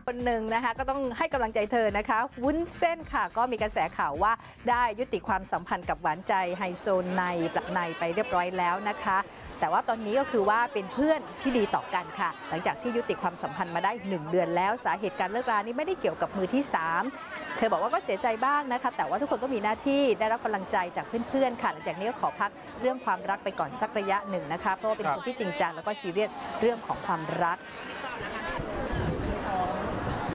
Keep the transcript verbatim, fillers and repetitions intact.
คนหนึ่งนะคะก็ต้องให้กำลังใจเธอนะคะวุ้นเส้นค่ะก็มีกระแสข่าวว่าได้ยุติความสัมพันธ์กับหวานใจไฮโซไนประไนไปเรียบร้อยแล้วนะคะแต่ว่าตอนนี้ก็คือว่าเป็นเพื่อนที่ดีต่อกันค่ะหลังจากที่ยุติความสัมพันธ์มาได้หนึ่งเดือนแล้วสาเหตุการเลิกรานี้ไม่ได้เกี่ยวกับมือที่สามเธอบอกว่าก็เสียใจบ้างนะคะแต่ว่าทุกคนก็มีหน้าที่ได้รับกำลังใจจากเพื่อนๆค่ะหลังจากนี้ก็ขอพักเรื่องความรักไปก่อนสักระยะหนึ่งนะคะเพราะว่าเป็นคนที่จริงจังแล้วก็ซีเรียสเรื่องของความรัก